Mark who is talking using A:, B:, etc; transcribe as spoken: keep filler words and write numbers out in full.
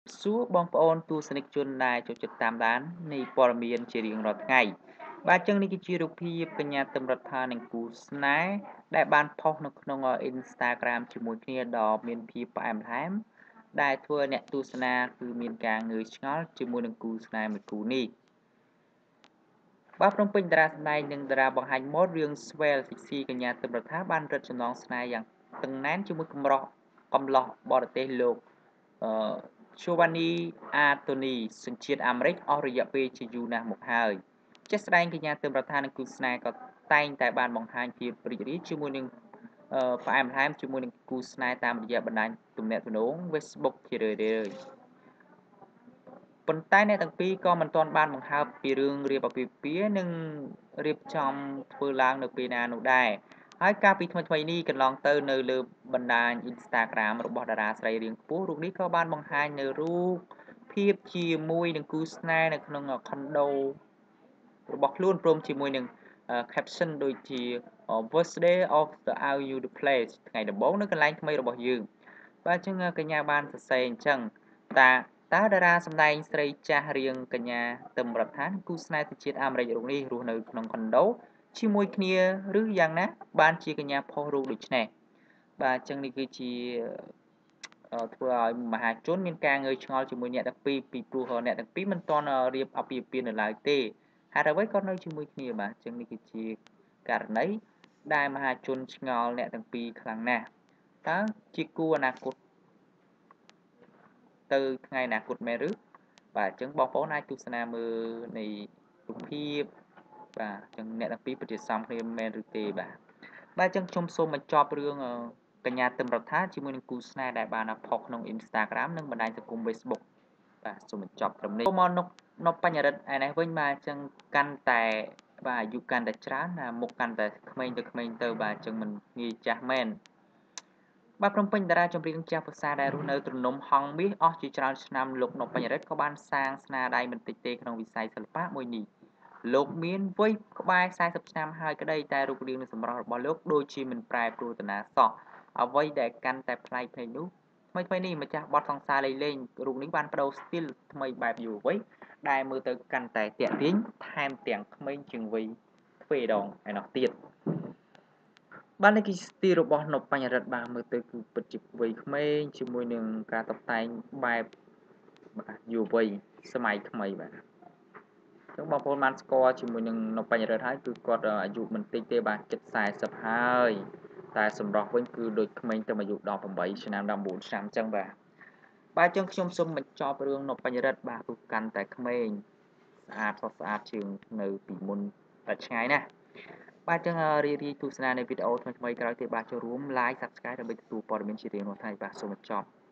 A: សួរបងប្អូនទស្សនិកជនដែលចូលចិត្តតាមដាននៃព័ត៌មានជារៀងរាល់ថ្ងៃបាទអញ្ចឹងនេះគឺជារូបភាពកញ្ញាទឹមរដ្ឋានិងគូស្នេហ៍ដែលបានផុសនៅក្នុង Instagram ជាមួយគ្នាដ៏មានភាពផ្អែមល្ហែមដែលធ្វើឲ្យអ្នកទស្សនាគឺមានការងឿងឆ្ងល់ជាមួយនឹងគូស្នេហ៍មួយគូនេះបាទព្រមពេញតារាសម្ដែងនិងតារាបង្ហាញម៉ូដរឿង Swell Sexy កញ្ញាទឹមរដ្ឋាបានរឹតចំណងស្នេហ៍យ៉ាងតឹងណែនជាមួយកម្រោះកំឡោះបរទេសលោកអឺ Giovanni Anthony សញ្ជាតិអាមេរិកអស់រយៈពេលជាយូរណាស់មកហើយជាក់ស្ដែងកញ្ញាទឹមរដ្ឋានិងគូស្នេហ៍ក៏តែងតែបានបង្ហាញភាពរីករាយជាមួយនឹងអឺផ្អែមល្ហែមជាមួយនឹងគូស្នេហ៍តាមរយៈបណ្ដាញទំនាក់ទំនង Facebook ជារឿយៗប៉ុន្តែអ្នកទាំងពីរក៏មិនទាន់បានបង្ហើបពីរឿងរៀបអាពាហ៍ពិពាហ៍និងរៀបចំធ្វើឡើងនៅពេលណានោះដែរហើយកាលពីថ្មីៗនេះកន្លងទៅនៅលើបណ្ដាញ Instagram របស់តារាស្រីរាងខ្ពស់រូបនេះក៏បានបង្ហាញនៅរូបភាពជាមួយនឹងគូស្នេហ៍នៅក្នុងខុនដូរបស់ខ្លួនព្រមជាមួយនឹង caption ដូចជា First day of the our new place ថ្ងៃដំបូងនៅកន្លែងថ្មីរបស់យើងបាទអញ្ចឹងកញ្ញាបានសរសេរអញ្ចឹងតាតើតារាសម្ដែងស្រីចាស់រៀងកញ្ញាទឹមរដ្ឋាគូស្នេហ៍ជាតិអាមេរិករូបនេះរស់នៅក្នុងខុនដូជាមួយគ្នាឬយ៉ាងណាបានជាកញ្ញាផុសរូបដូចនេះបាទអញ្ចឹងនេះគឺជាធ្វើឲ្យមហាជនមានការងឿងឆ្ងល់ជាមួយអ្នកទាំងពីរពីព្រោះអ្នកទាំងពីរមិនទាន់រៀបអាពាហ៍ពិពាហ៍នៅឡើយទេហេតុអ្វីក៏នៅជាមួយគ្នាបាទអញ្ចឹងនេះគឺជាករណីដែលមហាជនឆ្ងល់អ្នកទាំងពីរខ្លាំងណាស់តើជាគូអនាគតទៅថ្ងៃអនាគតមែនឬបាទអញ្ចឹងបងប្អូនអាចទស្សនាមើលនៃរូបភាពបាទអញ្ចឹងអ្នកទាំងពីរពិតជាសមគ្នាមែនឬទេបាទបាទអញ្ចឹងខ្ញុំសូមបញ្ចប់រឿងកញ្ញាទឹមរដ្ឋាជាមួយនឹងគូស្នេហ៍ដែលបានផុសក្នុង Instagram និងបណ្ដាញសង្គម Facebook បាទសូមបញ្ចប់ត្រឹមនេះចូលមកនុកនុបបញ្ញរិទ្ធឯនេះវិញបាទអញ្ចឹងកាន់តែបាទអាយុកាន់តែច្រើនណាមុខកាន់តែក្មេងទៅក្មេងទៅបាទអញ្ចឹងមិនងាយចាស់មែនបាទព្រមពេញតារាចម្រៀងចាស់ភាសាដែលរស់នៅទ្រនំហង្សមាសអស់ជាច្រើនឆ្នាំលោកនុបបញ្ញរិទ្ធក៏បានសាងស្នាដៃមិនតិចទេក្នុងវិស័យសិល្បៈមួយនេះលោកមានវ័យក្បែរសែសិបឆ្នាំហើយក្តីតែរូបរាងនិងសម្រស់របស់លោកដូចជាមិនប្រែប្រួលទៅណាសោះអ្វីដែលកាន់តែប្លែកភ្នែកនោះថ្មីថ្មីនេះម្ចាស់បទសង្សារលេងលេងរូបនេះបានបដូរស្ទីលថ្មីបែបយុវវ័យដែលមើលទៅកាន់តែទាក់ទាញថែមទាំងក្មេងជាងវ័យទ្វេដងឯណោះទៀតបាននេះគឺស្ទីលរបស់នុបបញ្ញរិទ្ធបាទមើលទៅគឺពិតជាវ័យក្មេងជាមួយនឹងការតុបតែងបែបបាទយុវវ័យសម័យថ្មីបាទចឹងបងប្អូនបានស្គាល់ជាមួយនឹងនុបបញ្ញរិទ្ធហើយគឺគាត់អាយុមិនតិចទេបាទជិតសែសិបហើយតែសម្រស់វិញគឺដូចក្មេងតែអាយុដប់ប្រាំបីឆ្នាំដប់បួនឆ្នាំអញ្ចឹងបាទបាទចឹងខ្ញុំសូមបញ្ចប់រឿងនុបបញ្ញរិទ្ធបាទគឺកាន់តែក្មេងស្អាតសុទ្ធស្អាតជាងនៅពីមុនតែឆ្ងាយណាស់បាទចឹងរីករាយទស្សនានៅវីដេអូថ្មីៗក្រោយទៀតបាទចូលរួម Like Subscribe ដើម្បីទទួលព័ត៌មានជារៀងរាល់ថ្ងៃបាទសូមបញ្ចប់